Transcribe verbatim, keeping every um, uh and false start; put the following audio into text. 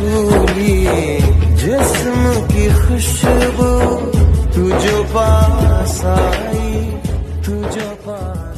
भूली जिस्म की खुशबू, तू जो पास आई, तू जो पास